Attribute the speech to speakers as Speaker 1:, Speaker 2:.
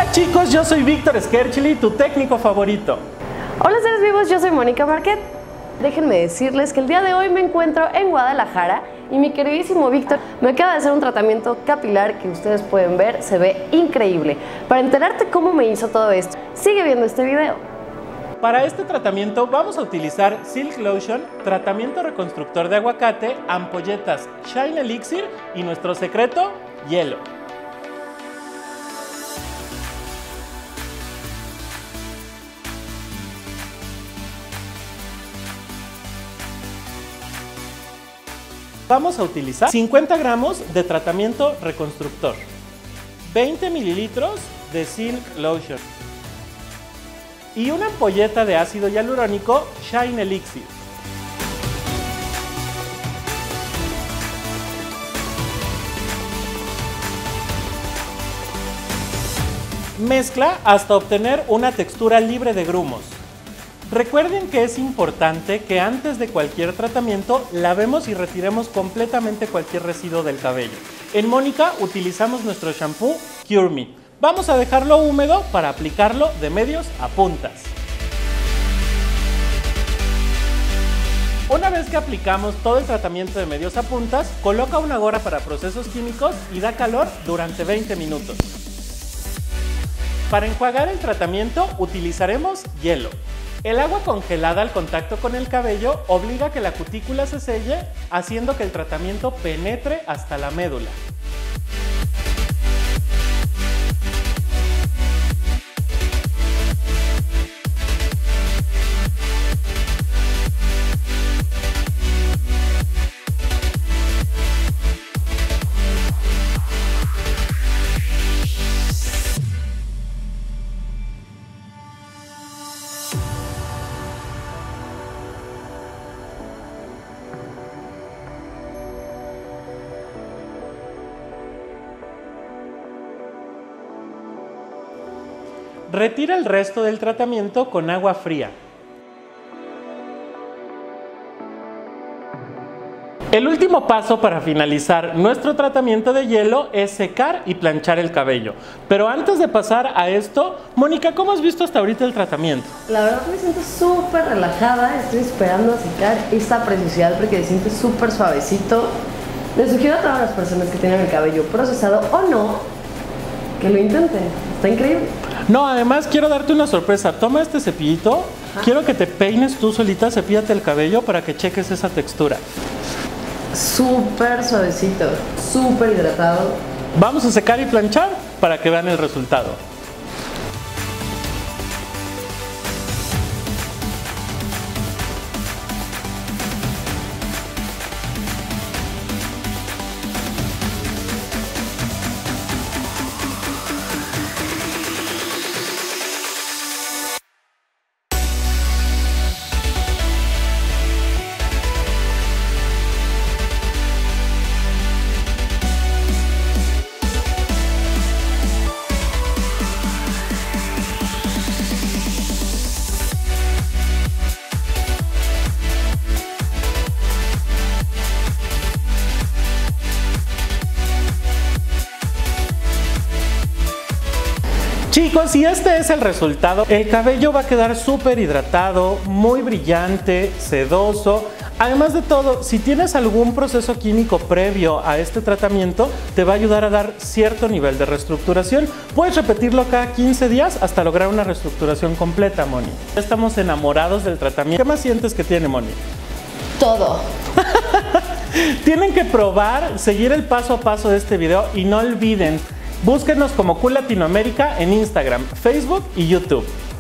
Speaker 1: Hola chicos, yo soy Víctor Skerchili, tu técnico favorito.
Speaker 2: Hola seres vivos, yo soy Mónica Marquet. Déjenme decirles que el día de hoy me encuentro en Guadalajara y mi queridísimo Víctor me acaba de hacer un tratamiento capilar que ustedes pueden ver, se ve increíble. Para enterarte cómo me hizo todo esto, sigue viendo este video.
Speaker 1: Para este tratamiento vamos a utilizar Silk Lotion, tratamiento reconstructor de aguacate, ampolletas Shine Elixir y nuestro secreto, hielo. Vamos a utilizar 50 gramos de tratamiento reconstructor, 20 mililitros de Silk Lotion y una ampolleta de ácido hialurónico Shine Elixir. Mezcla hasta obtener una textura libre de grumos. Recuerden que es importante que antes de cualquier tratamiento lavemos y retiremos completamente cualquier residuo del cabello. En Mónica utilizamos nuestro shampoo Cure Me. Vamos a dejarlo húmedo para aplicarlo de medios a puntas. Una vez que aplicamos todo el tratamiento de medios a puntas, coloca una gorra para procesos químicos y da calor durante 20 minutos. Para enjuagar el tratamiento utilizaremos hielo. El agua congelada al contacto con el cabello obliga a que la cutícula se selle, haciendo que el tratamiento penetre hasta la médula. Retira el resto del tratamiento con agua fría. El último paso para finalizar nuestro tratamiento de hielo es secar y planchar el cabello. Pero antes de pasar a esto, Mónica, ¿cómo has visto hasta ahorita el tratamiento?
Speaker 2: La verdad me siento súper relajada, estoy esperando a secar esta preciosidad porque se siente súper suavecito. Les sugiero a todas las personas que tienen el cabello procesado o no, que lo intenten, está increíble.
Speaker 1: No, además quiero darte una sorpresa. Toma este cepillito, quiero que te peines tú solita, cepíllate el cabello para que cheques esa textura.
Speaker 2: Súper suavecito, súper hidratado.
Speaker 1: Vamos a secar y planchar para que vean el resultado. Chicos, y este es el resultado. El cabello va a quedar súper hidratado, muy brillante, sedoso. Además de todo, si tienes algún proceso químico previo a este tratamiento, te va a ayudar a dar cierto nivel de reestructuración. Puedes repetirlo cada 15 días hasta lograr una reestructuración completa, Moni. Ya estamos enamorados del tratamiento. ¿Qué más sientes que tiene, Moni?
Speaker 2: Todo.
Speaker 1: Tienen que probar, seguir el paso a paso de este video y no olviden, búsquenos como Cool Latinoamérica en Instagram, Facebook y YouTube.